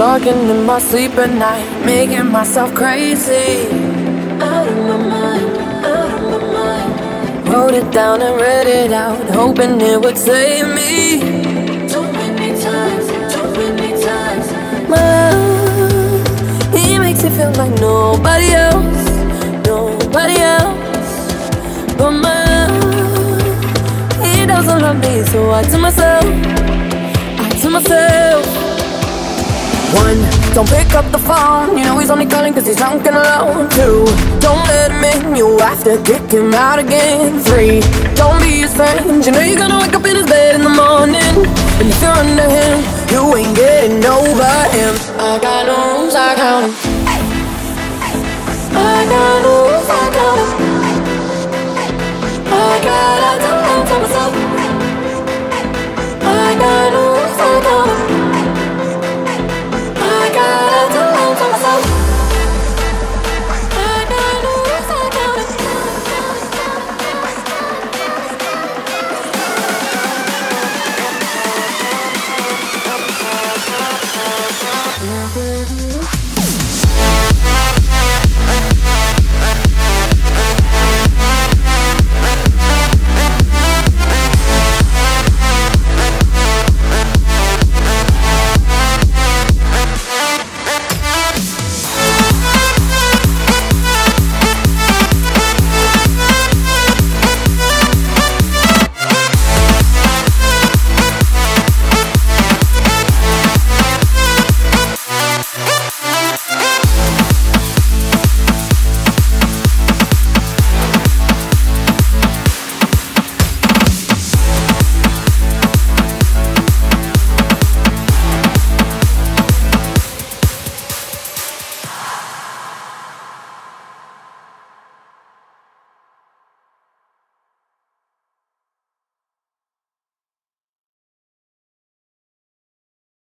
talking in my sleep at night, making myself crazy. Out of my mind, out of my mind. Wrote it down and read it out, hoping it would save me. Too many times, too many times. My love, he makes it feel like nobody else, nobody else. But my love, he doesn't love me, so I tell myself, one, don't pick up the phone, you know he's only calling cause he's drunk and alone. Two, don't let him in, you have to kick him out again. Three, don't be his friend, you know you're gonna wake up in his bed in the morning. And if you're under him, you ain't getting over him. I got no rules, I count 'em.